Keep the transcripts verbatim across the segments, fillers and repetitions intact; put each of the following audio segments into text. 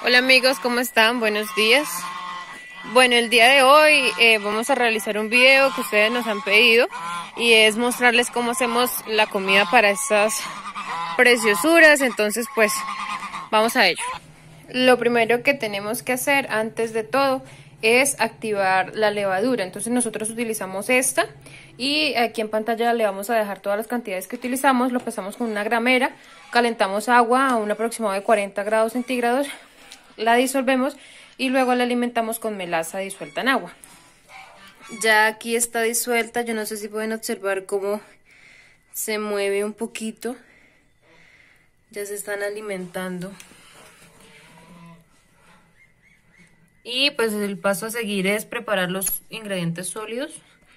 Hola amigos, ¿cómo están? Buenos días. Bueno, el día de hoy eh, vamos a realizar un video que ustedes nos han pedido y es mostrarles cómo hacemos la comida para estas preciosuras. Entonces pues vamos a ello. Lo primero que tenemos que hacer antes de todo es activar la levadura. Entonces nosotros utilizamos esta y aquí en pantalla le vamos a dejar todas las cantidades que utilizamos. Lo pesamos con una gramera, calentamos agua a un aproximado de cuarenta grados centígrados, la disolvemos y luego la alimentamos con melaza disuelta en agua. Ya aquí está disuelta, yo no sé si pueden observar cómo se mueve un poquito. Ya se están alimentando. Y pues el paso a seguir es preparar los ingredientes sólidos.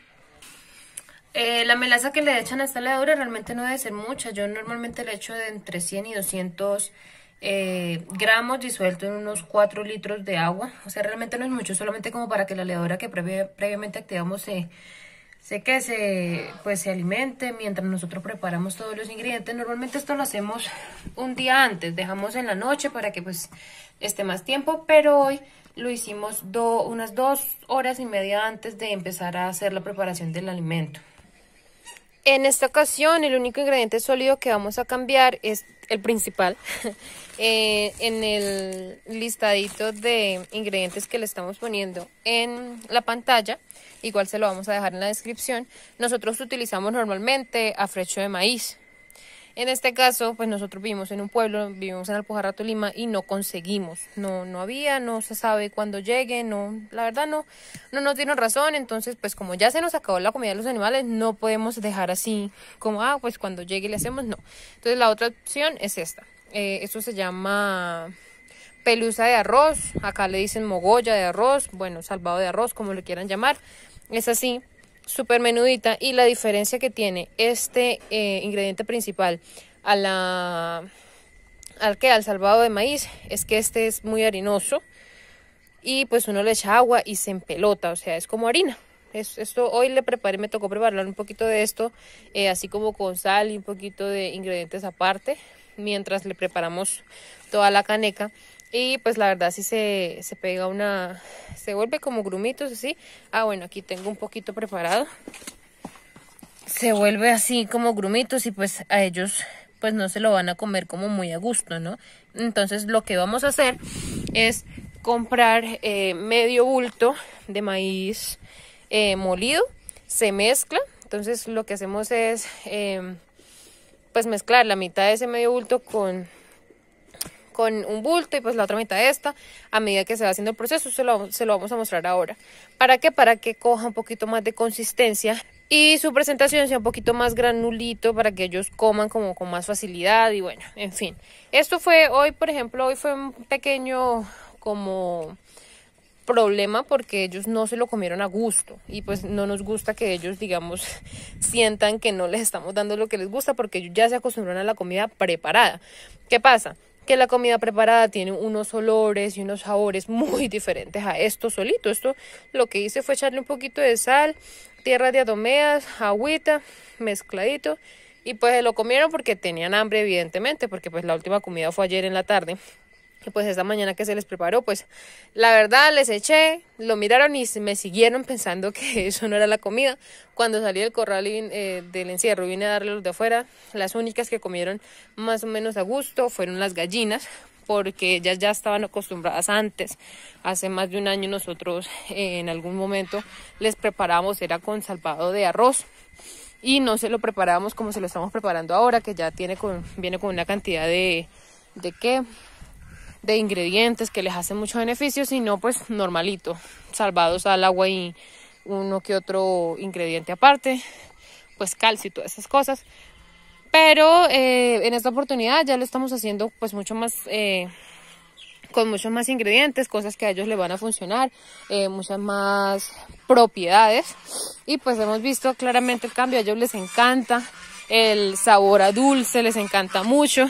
Eh, la melaza que le echan a esta levadura realmente no debe ser mucha. Yo normalmente le echo de entre cien y doscientos eh, gramos disuelto en unos cuatro litros de agua. O sea, realmente no es mucho, solamente como para que la levadura que previ previamente activamos se, se, que se, pues, se alimente mientras nosotros preparamos todos los ingredientes. Normalmente esto lo hacemos un día antes, dejamos en la noche para que pues esté más tiempo, pero hoy lo hicimos do, unas dos horas y media antes de empezar a hacer la preparación del alimento. En esta ocasión el único ingrediente sólido que vamos a cambiar es el principal. eh, en el listadito de ingredientes que le estamos poniendo en la pantalla, igual se lo vamos a dejar en la descripción, nosotros utilizamos normalmente afrecho de maíz. En este caso, pues nosotros vivimos en un pueblo, vivimos en Alpujarra, Tolima y no conseguimos, no no había, no se sabe cuándo llegue, no, la verdad no, no nos dieron razón. Entonces pues como ya se nos acabó la comida de los animales, no podemos dejar así como, ah, pues cuando llegue le hacemos, no. Entonces la otra opción es esta, eh, esto se llama pelusa de arroz, acá le dicen mogolla de arroz, bueno, salvado de arroz, como le quieran llamar, es así. Súper menudita, y la diferencia que tiene este eh, ingrediente principal a la, al que al salvado de maíz es que este es muy harinoso y pues uno le echa agua y se empelota, o sea, es como harina. Es, esto hoy le preparé, me tocó preparar un poquito de esto, eh, así como con sal y un poquito de ingredientes aparte, mientras le preparamos toda la caneca. Y pues la verdad sí se, se pega una, se vuelve como grumitos así. Ah, bueno, aquí tengo un poquito preparado. Se vuelve así como grumitos y pues a ellos pues no se lo van a comer como muy a gusto, ¿no? Entonces lo que vamos a hacer es comprar eh, medio bulto de maíz eh, molido. Se mezcla, entonces lo que hacemos es eh, pues mezclar la mitad de ese medio bulto con... con un bulto y pues la otra mitad de esta. A medida que se va haciendo el proceso se lo, se lo vamos a mostrar ahora. ¿Para qué? Para que coja un poquito más de consistencia y su presentación sea un poquito más granulito para que ellos coman como con más facilidad. Y bueno, en fin, esto fue hoy, por ejemplo, hoy fue un pequeño como problema porque ellos no se lo comieron a gusto y pues no nos gusta que ellos, digamos, sientan que no les estamos dando lo que les gusta porque ellos ya se acostumbran a la comida preparada. ¿Qué pasa? Que la comida preparada tiene unos olores y unos sabores muy diferentes a esto solito. Esto lo que hice fue echarle un poquito de sal, tierra de adomeas, agüita, mezcladito, y pues se lo comieron porque tenían hambre, evidentemente, porque pues la última comida fue ayer en la tarde. Y pues esta mañana que se les preparó, pues la verdad les eché, lo miraron y me siguieron pensando que eso no era la comida. Cuando salí del corral y, eh, del encierro y vine a darle los de afuera, las únicas que comieron más o menos a gusto fueron las gallinas, porque ellas ya estaban acostumbradas antes. Hace más de un año nosotros eh, en algún momento les preparábamos, era con salvado de arroz. Y no se lo preparábamos como se lo estamos preparando ahora, que ya tiene con, viene con una cantidad de... ¿De qué? de ingredientes que les hacen mucho beneficio, sino pues normalito, salvados al agua y uno que otro ingrediente aparte, pues calcio y todas esas cosas. Pero eh, en esta oportunidad ya lo estamos haciendo pues mucho más, eh, con muchos más ingredientes, cosas que a ellos les van a funcionar, eh, muchas más propiedades, y pues hemos visto claramente el cambio. A ellos les encanta el sabor a dulce, les encanta mucho.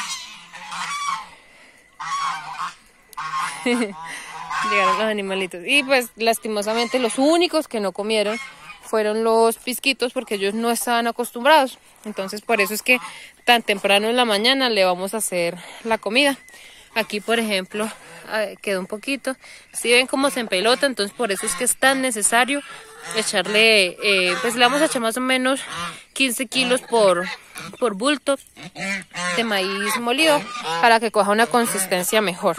Llegaron los animalitos y pues lastimosamente los únicos que no comieron fueron los pisquitos porque ellos no estaban acostumbrados. Entonces por eso es que tan temprano en la mañana le vamos a hacer la comida. Aquí por ejemplo eh, quedó un poquito. Si ven cómo se empelota, entonces por eso es que es tan necesario echarle, eh, pues le vamos a echar más o menos quince kilos por, por bulto de maíz molido para que coja una consistencia mejor.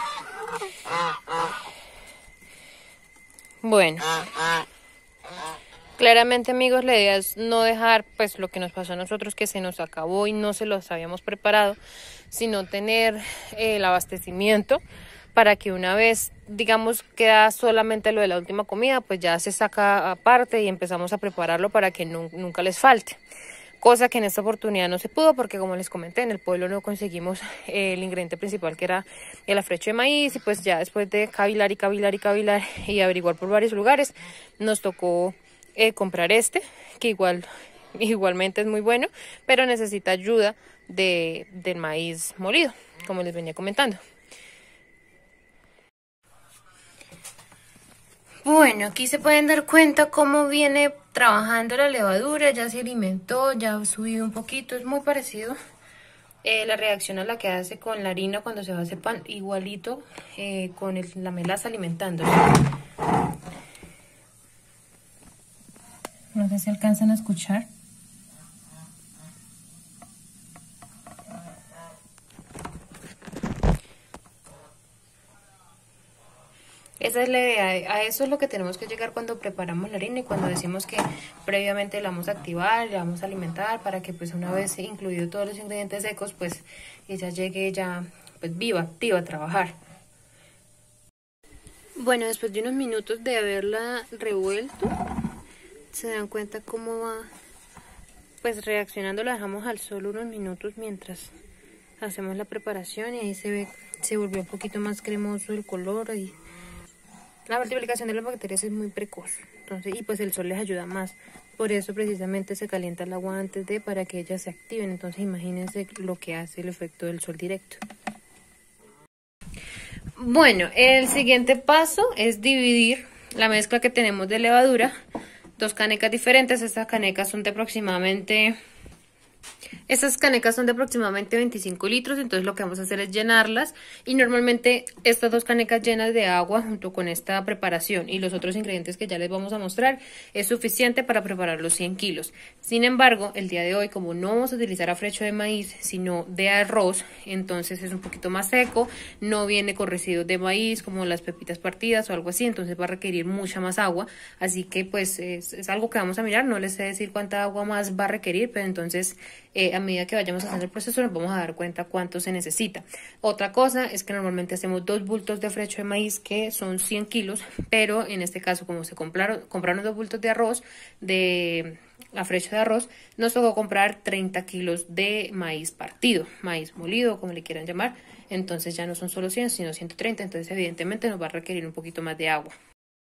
Bueno, claramente, amigos, la idea es no dejar pues lo que nos pasó a nosotros, que se nos acabó y no se los habíamos preparado, sino tener eh, el abastecimiento para que una vez, digamos, queda solamente lo de la última comida, pues ya se saca aparte y empezamos a prepararlo para que nu nunca les falte. Cosa que en esta oportunidad no se pudo porque, como les comenté, en el pueblo no conseguimos eh, el ingrediente principal, que era el afrecho de maíz, y pues ya después de cavilar y cavilar y cavilar y averiguar por varios lugares, nos tocó eh, comprar este, que igual igualmente es muy bueno, pero necesita ayuda de, del maíz molido, como les venía comentando. Bueno, aquí se pueden dar cuenta cómo viene trabajando la levadura, ya se alimentó, ya ha subido un poquito, es muy parecido eh, la reacción a la que hace con la harina cuando se va a hacer pan, igualito eh, con el, la melaza alimentándose. No sé si alcanzan a escuchar. Esa es la idea, a eso es lo que tenemos que llegar cuando preparamos la harina y cuando decimos que previamente la vamos a activar, la vamos a alimentar para que pues una vez incluido todos los ingredientes secos, pues ella llegue ya pues viva, activa a trabajar. Bueno, después de unos minutos de haberla revuelto, se dan cuenta cómo va pues reaccionando. La dejamos al sol unos minutos mientras hacemos la preparación y ahí se ve, se volvió un poquito más cremoso el color y la multiplicación de las bacterias es muy precoz, entonces, y pues el sol les ayuda más. Por eso precisamente se calienta el agua antes de, para que ellas se activen. Entonces imagínense lo que hace el efecto del sol directo. Bueno, el siguiente paso es dividir la mezcla que tenemos de levadura. Dos canecas diferentes. Estas canecas son de aproximadamente... Estas canecas son de aproximadamente veinticinco litros, entonces lo que vamos a hacer es llenarlas y normalmente estas dos canecas llenas de agua junto con esta preparación y los otros ingredientes que ya les vamos a mostrar es suficiente para preparar los cien kilos. Sin embargo, el día de hoy, como no vamos a utilizar afrecho de maíz sino de arroz, entonces es un poquito más seco, no viene con residuos de maíz como las pepitas partidas o algo así, entonces va a requerir mucha más agua, así que pues es, es algo que vamos a mirar. No les sé decir cuánta agua más va a requerir, pero entonces eh, a medida que vayamos haciendo el proceso nos vamos a dar cuenta cuánto se necesita. Otra cosa es que normalmente hacemos dos bultos de afrecho de maíz que son cien kilos, pero en este caso como se compraron, compraron dos bultos de arroz, de afrecho de arroz, nos tocó comprar treinta kilos de maíz partido, maíz molido, como le quieran llamar. Entonces ya no son solo cien, sino ciento treinta, entonces evidentemente nos va a requerir un poquito más de agua.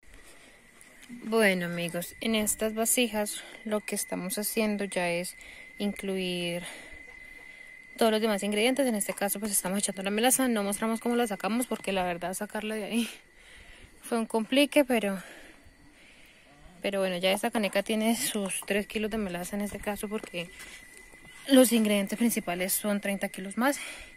Bueno, amigos, en estas vasijas lo que estamos haciendo ya es incluir todos los demás ingredientes. En este caso pues estamos echando la melaza. No mostramos cómo la sacamos porque la verdad sacarla de ahí fue un complique, pero pero bueno, ya esta caneca tiene sus tres kilos de melaza en este caso porque los ingredientes principales son treinta kilos más.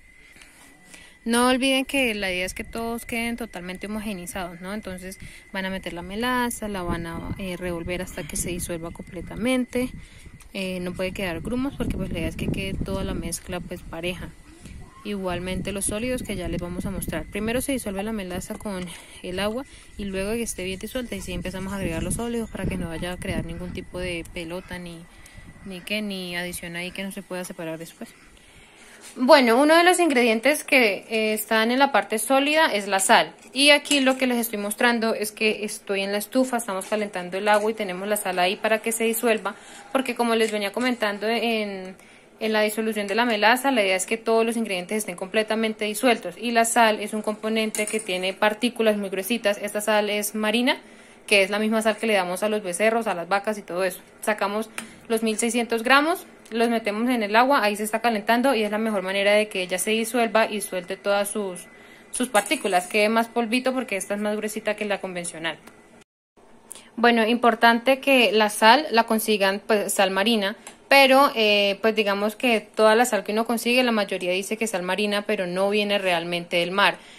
No olviden que la idea es que todos queden totalmente homogenizados, ¿no? Entonces van a meter la melaza, la van a eh, revolver hasta que se disuelva completamente. Eh, no puede quedar grumos porque pues la idea es que quede toda la mezcla pues pareja. Igualmente los sólidos que ya les vamos a mostrar. Primero se disuelve la melaza con el agua y luego que esté bien disuelta y sí empezamos a agregar los sólidos para que no vaya a crear ningún tipo de pelota ni, ni que ni adición ahí que no se pueda separar después. Bueno, uno de los ingredientes que eh, están en la parte sólida es la sal. Y aquí lo que les estoy mostrando es que estoy en la estufa, estamos calentando el agua y tenemos la sal ahí para que se disuelva. Porque como les venía comentando en, en la disolución de la melaza, la idea es que todos los ingredientes estén completamente disueltos. Y la sal es un componente que tiene partículas muy gruesitas. Esta sal es marina, que es la misma sal que le damos a los becerros, a las vacas y todo eso. Sacamos los mil seiscientos gramos, los metemos en el agua, ahí se está calentando y es la mejor manera de que ella se disuelva y suelte todas sus, sus partículas, quede más polvito porque esta es más gruesita que la convencional. Bueno, importante que la sal la consigan pues sal marina, pero eh, pues digamos que toda la sal que uno consigue, la mayoría dice que es sal marina, pero no viene realmente del mar.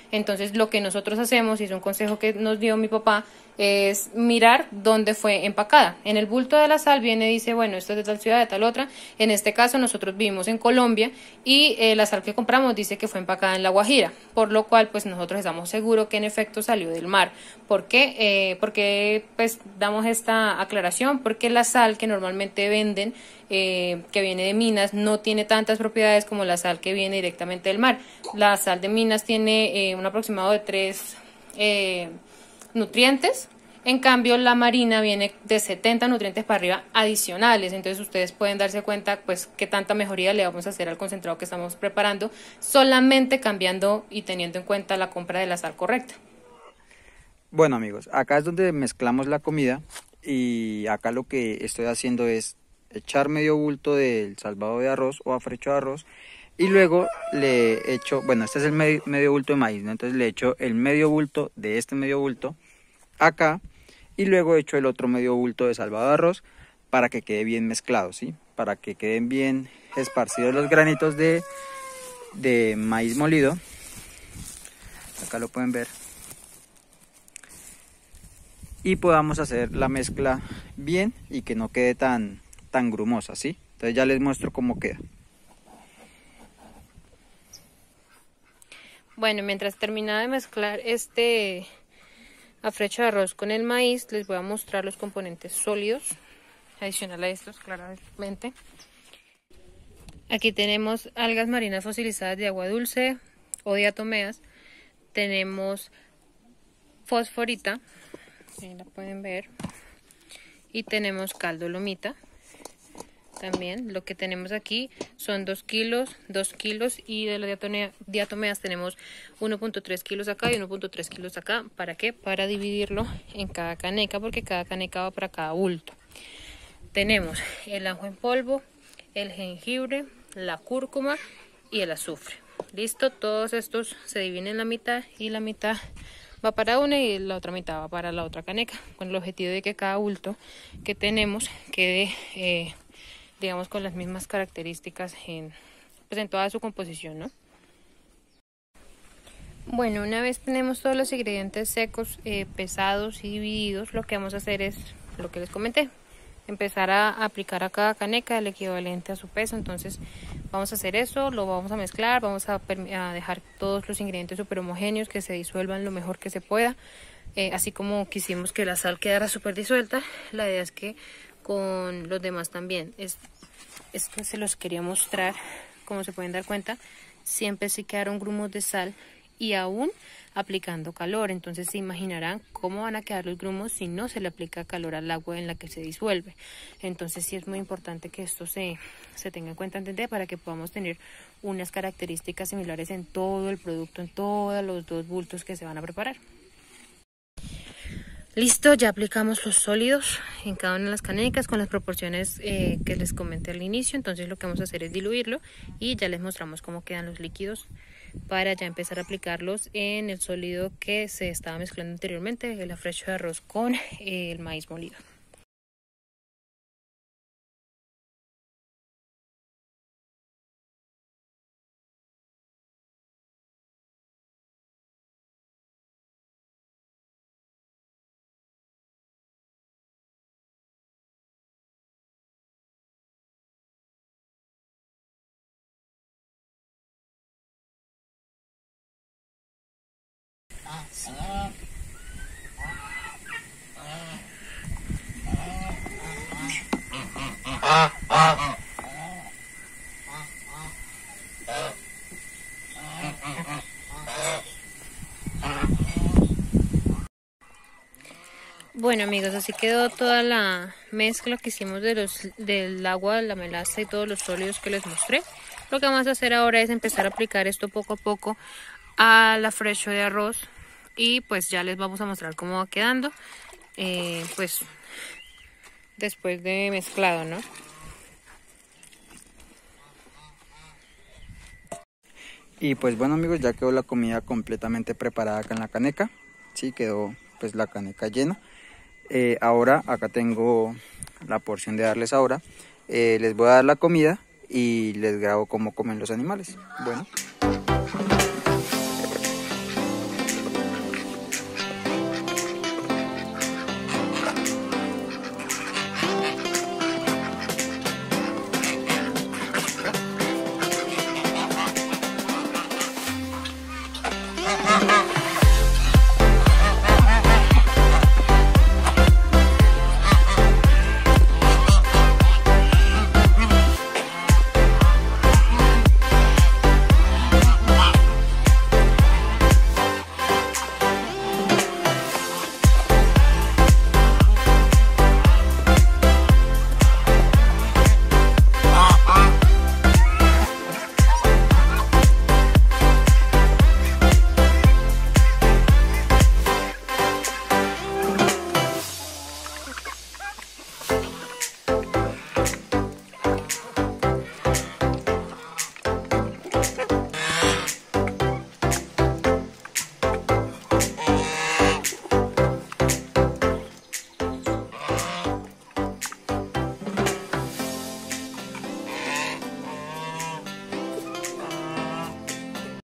Entonces lo que nosotros hacemos, y es un consejo que nos dio mi papá, es mirar dónde fue empacada. En el bulto de la sal viene y dice, bueno, esto es de tal ciudad, de tal otra. En este caso nosotros vivimos en Colombia y eh, la sal que compramos dice que fue empacada en La Guajira, por lo cual pues nosotros estamos seguros que en efecto salió del mar. ¿Por qué? Eh, porque pues damos esta aclaración, porque la sal que normalmente venden, eh, que viene de minas, no tiene tantas propiedades como la sal que viene directamente del mar. La sal de minas tiene eh, un aproximado de tres eh, nutrientes. En cambio, la marina viene de setenta nutrientes para arriba adicionales. Entonces ustedes pueden darse cuenta pues qué tanta mejoría le vamos a hacer al concentrado que estamos preparando, solamente cambiando y teniendo en cuenta la compra de la sal correcta. Bueno amigos, acá es donde mezclamos la comida y acá lo que estoy haciendo es echar medio bulto del salvado de arroz o afrecho de arroz y luego le echo, bueno este es el medio, medio bulto de maíz, ¿no? Entonces le echo el medio bulto de este medio bulto acá y luego echo el otro medio bulto de salvado de arroz para que quede bien mezclado, ¿sí? Para que queden bien esparcidos los granitos de, de maíz molido. Acá lo pueden ver. Y podamos hacer la mezcla bien y que no quede tan, tan grumosa, ¿sí? Entonces ya les muestro cómo queda. Bueno, mientras termina de mezclar este afrecho de arroz con el maíz, les voy a mostrar los componentes sólidos, adicional a estos, claramente. Aquí tenemos algas marinas fosilizadas de agua dulce o diatomeas. Tenemos fosforita, ahí la pueden ver. Y tenemos caldo lomita. También lo que tenemos aquí son dos kilos, dos kilos y de las diatomeas tenemos uno punto tres kilos acá y uno punto tres kilos acá. ¿Para qué? Para dividirlo en cada caneca, porque cada caneca va para cada bulto. Tenemos el ajo en polvo, el jengibre, la cúrcuma y el azufre. Listo, todos estos se dividen en la mitad y la mitad va para una y la otra mitad va para la otra caneca, con el objetivo de que cada bulto que tenemos quede eh, digamos con las mismas características en, pues en toda su composición, ¿no? Bueno, una vez tenemos todos los ingredientes secos, eh, pesados y divididos, lo que vamos a hacer es lo que les comenté, empezar a aplicar a cada caneca el equivalente a su peso. Entonces vamos a hacer eso, lo vamos a mezclar, vamos a, a dejar todos los ingredientes súper homogéneos, que se disuelvan lo mejor que se pueda, eh, así como quisimos que la sal quedara súper disuelta. La idea es que con los demás también. Es, es que se los quería mostrar, como se pueden dar cuenta, siempre sí quedaron grumos de sal y aún aplicando calor. Entonces se imaginarán cómo van a quedar los grumos si no se le aplica calor al agua en la que se disuelve. Entonces sí es muy importante que esto se, se tenga en cuenta antes de, para que podamos tener unas características similares en todo el producto, en todos los dos bultos que se van a preparar. Listo, ya aplicamos los sólidos en cada una de las canecas con las proporciones eh, que les comenté al inicio. Entonces lo que vamos a hacer es diluirlo y ya les mostramos cómo quedan los líquidos para ya empezar a aplicarlos en el sólido que se estaba mezclando anteriormente, el afrecho de arroz con eh, el maíz molido. Bueno amigos, así quedó toda la mezcla que hicimos de los, del agua, la melaza y todos los sólidos que les mostré. Lo que vamos a hacer ahora es empezar a aplicar esto poco a poco al afrecho de arroz y pues ya les vamos a mostrar cómo va quedando, eh, pues después de mezclado, ¿no? Y pues bueno amigos, ya quedó la comida completamente preparada acá en la caneca. Sí, quedó pues la caneca llena. Eh, ahora acá tengo la porción de darles ahora. Eh, les voy a dar la comida y les grabo cómo comen los animales. Bueno.